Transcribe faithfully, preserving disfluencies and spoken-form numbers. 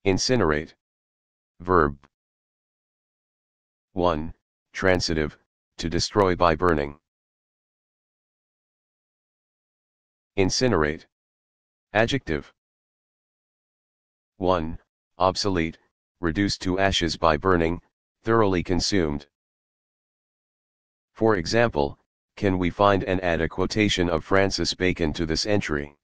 Incinerate. Verb. one. Transitive, to destroy by burning. Incinerate. Adjective. one. Obsolete, reduced to ashes by burning, thoroughly consumed. For example, can we find and add a quotation of Francis Bacon to this entry?